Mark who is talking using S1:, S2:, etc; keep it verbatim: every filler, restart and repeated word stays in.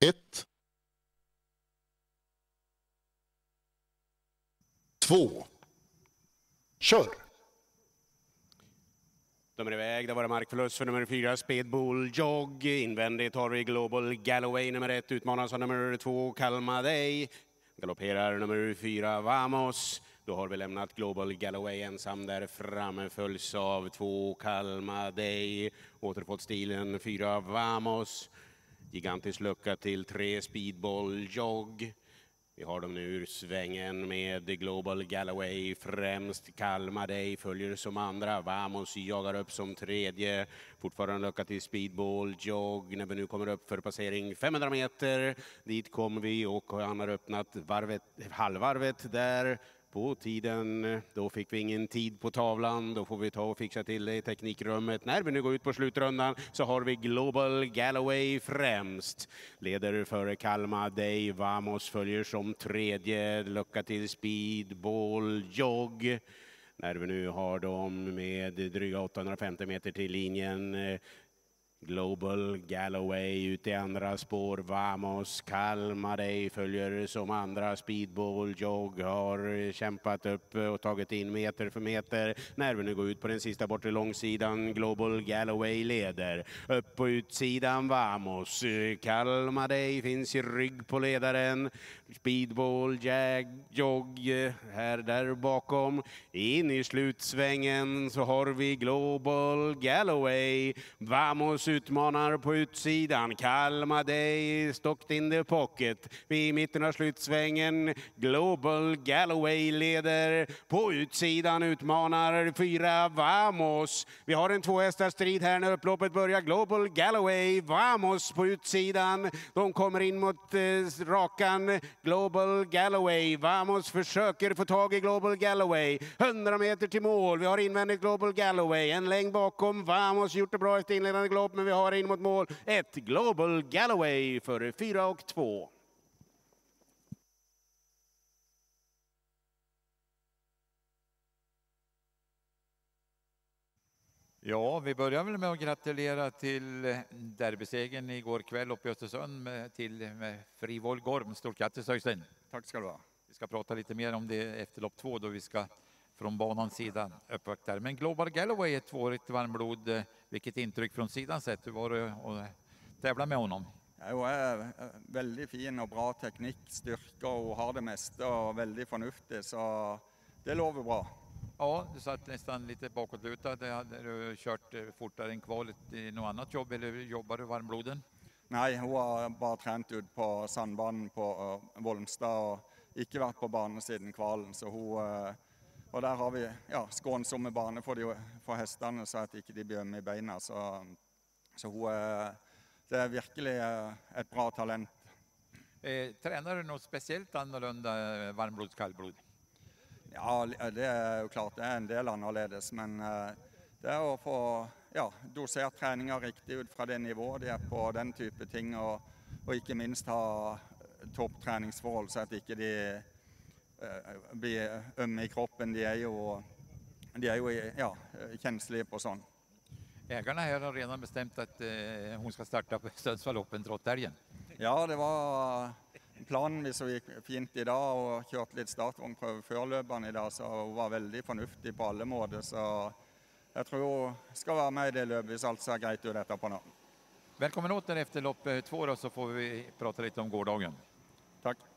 S1: Ett. Två. Kör!
S2: De är iväg, det var markförlust för nummer fyra, Speedbull Jog. Invändigt har vi Global Galloway, nummer ett utmanas av nummer två, Kalma Day. Galopperar nummer fyra, Vamos. Då har vi lämnat Global Galloway ensam där framme, följs av två, Kalma Day. Återfått stilen, fyra, Vamos. Gigantisk lucka till tre, Speedbull Jog. Vi har dem nu ur svängen med Global Galloway främst. Kalma Day följer som andra. Vamos jagar upp som tredje. Fortfarande lucka till Speedbull Jog. När vi nu kommer upp för passering femhundra meter. Dit kommer vi och han har öppnat varvet, halvvarvet där. På tiden, då fick vi ingen tid på tavlan, då får vi ta och fixa till det i teknikrummet. När vi nu går ut på slutrundan så har vi Global Galloway främst. Leder före Kalma Day, Vamos följer som tredje, lucka till Speedbull Jog. När vi nu har dem med dryga åttahundrafemtio meter till linjen. Global Galloway ut i andra spår, Vamos, Kalma Day följer som andra, Speedbull Jog har kämpat upp och tagit in meter för meter. När vi nu går ut på den sista bortre långsidan, Global Galloway leder. Upp på utsidan Vamos, Kalma Day finns i rygg på ledaren. Speedbull Jag, Jog här där bakom. In i slutsvängen så har vi Global Galloway. Vamos utmanar på utsidan. Kalma Day stockt in the pocket. Vid mitten av slutsvängen. Global Galloway leder. På utsidan utmanar fyra Vamos. Vi har en tvåhästarstrid här när upploppet börjar. Global Galloway, Vamos på utsidan. De kommer in mot eh, rakan. Global Galloway. Vamos försöker få tag i Global Galloway. hundra meter till mål. Vi har invändigt Global Galloway. En längd bakom. Vamos gjort det bra efter inledande glopp, men vi har in mot mål. Ett Global Galloway för fyra och två.
S3: Ja, vi börjar väl med att gratulera till derbysegern igår kväll uppe i Östersund med, till med Frivol Gorm. Stort grattis Öjstein.
S4: Tack ska du ha.
S3: Vi ska prata lite mer om det efter lopp två då vi ska från banans sida uppvakta. Men Global Galloway är ett tvåårigt varmblod. Vilket intryck från sidan sett? Hur var det att tävla med honom?
S4: Ja, är väldigt fin och bra teknik, styrka och har det mesta och väldigt förnuftig, så det lovar bra.
S3: Ja, du satt nästan lite bakåtlutad. Hade du kört fortare än kvalet i något annat jobb eller jobbar du varmbloden?
S4: Nej, hon har bara tränat ut på sandbanen på uh, Volmstad och inte varit på banan sedan kvalen, så hon uh, och där har vi ja, skånsamma banor för, de, för hästarna så att inte de blir ömma i benen. Så, så hon, det är verkligen ett bra talent.
S3: Eh, tränar du något speciellt annorlunda varmblod, kallblod?
S4: Ja, det är ju klart, det är en del annorledes, men det är att få ja, dosera träningar riktigt ut från den nivå de är på, den typen av ting, och, och inte minst ha toppträningsforhold så att inte de blir ömma i kroppen. De är ju, de är ju ja, känsliga på sånt.
S3: Ägarna här har redan bestämt att eh, hon ska starta på Sundsvall Open Trottälgen.
S4: Ja, det var planen. Vi så gick fint idag och kört lite startvångpröv för löparen idag, så hon var väldigt förnuftig på alla måder. Så jag tror hon ska vara med i det löpet så allt ser grejt ut detta på nu.
S3: Välkommen åter efter lopp två då, så får vi prata lite om gårdagen.
S4: Tack.